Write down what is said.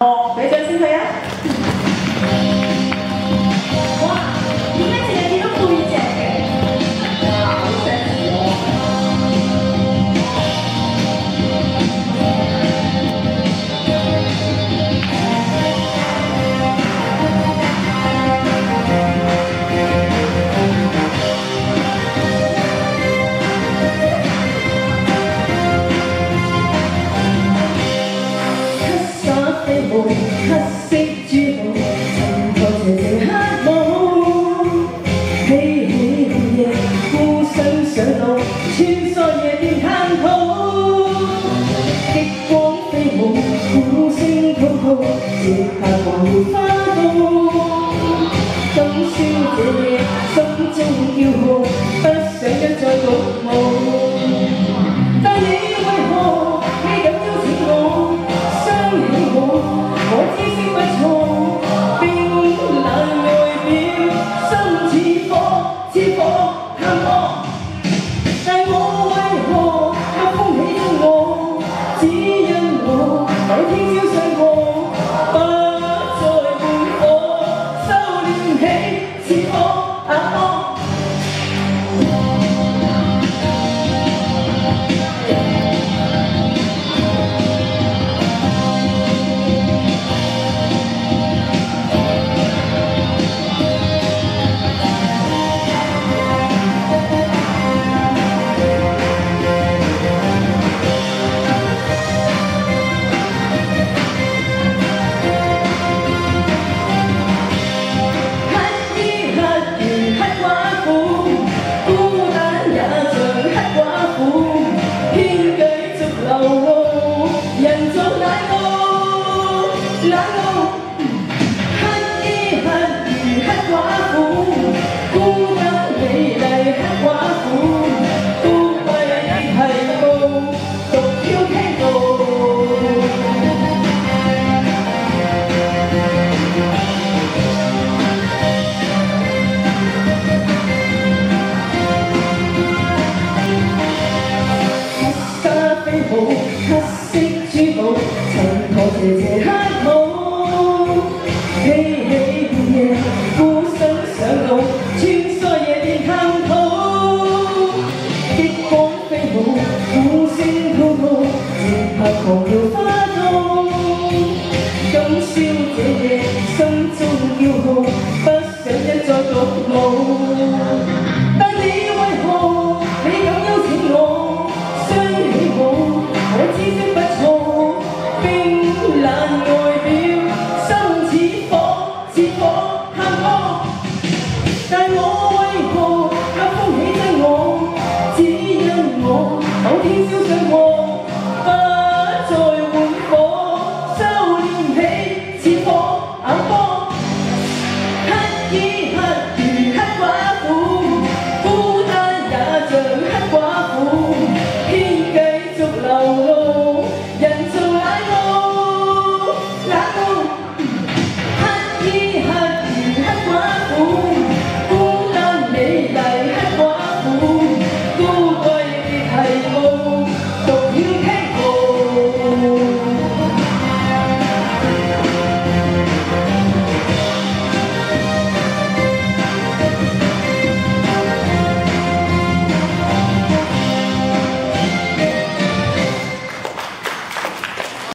哦，俾掌聲佢啊！哇，點解淨係見到背脊嘅？哇，好 sexy 喎！黑色豬腦，尋求斜斜黑幕，嬉戲午夜，互相上路，穿梭夜店探討，極光飛舞，鼓聲滔滔，接下黃梅花都，今宵這夜，心中驕傲，不想一再獨舞。但你為何未敢邀請我，傷了我？我知識不錯，冰冷外表，心似火，喊我。但我為何有風起中我？只因我某天朝上過，不再伴我，收斂起似火。人做奶酪。